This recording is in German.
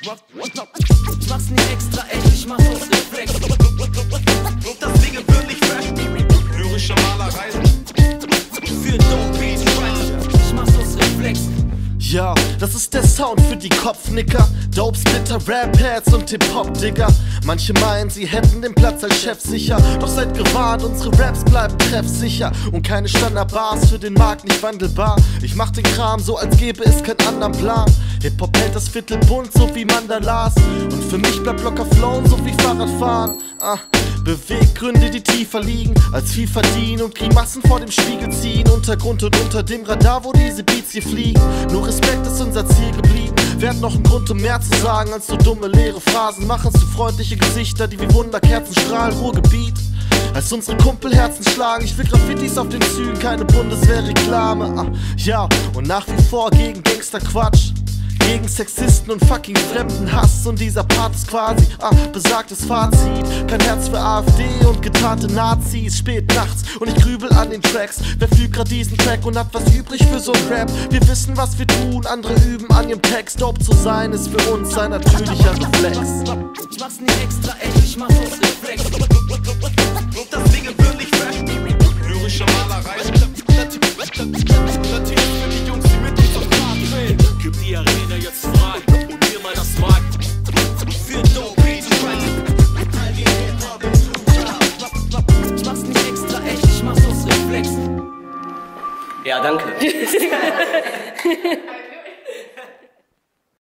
mach's nicht extra, ey, ich mach's aus Reflex. Und das Ding wird nicht fresh. Lyrische Malerei für Dope Beats, ich mach's aus Reflex. Ja, das ist der Sound für die Kopfnicker, Dope Splitter, Rap-Heads und Hip-Hop-Digger. Manche meinen, sie hätten den Platz als Chef sicher, doch seid gewarnt, unsere Raps bleiben treffsicher und keine Standard-Bars für den Markt nicht wandelbar. Ich mach den Kram so, als gäbe es keinen anderen Plan. Hip-Hop hält das Viertel bunt, so wie Mandalas, und für mich bleibt locker flown, so wie Fahrradfahren. Beweggründe, die tiefer liegen, als viel verdienen und Grimassen vor dem Spiegel ziehen. Untergrund und unter dem Radar, wo diese Beats hier fliegen. Nur Respekt ist unser Ziel geblieben. Wir hatten noch einen Grund, um mehr zu sagen als nur dumme, leere Phrasen. Machen zu freundliche Gesichter, die wie Wunderkerzen strahlen. Ruhrgebiet, als unsere Kumpelherzen schlagen. Ich will Graffitis auf den Zügen, keine Bundeswehr-Reklame. Ja, und nach wie vor gegen Gangster-Quatsch, gegen Sexisten und fucking Fremdenhass. Und dieser Part ist quasi besagtes Fazit. Kein Herz für AfD und getarnte Nazis. Spät nachts und ich grübel an den Tracks. Wer fühlt grad diesen Track und hat was übrig für so ein Rap? Wir wissen, was wir tun, andere üben an ihrem Text. Dope zu sein ist für uns ein natürlicher Reflex. Ich mach's nicht extra, ey, ich mach's aus Reflex. und das Ding wird nicht fresh. Lyrische Malerei natürlich für die Jungs, die mit uns auf Fahrt drehen. Gib die Arena jetzt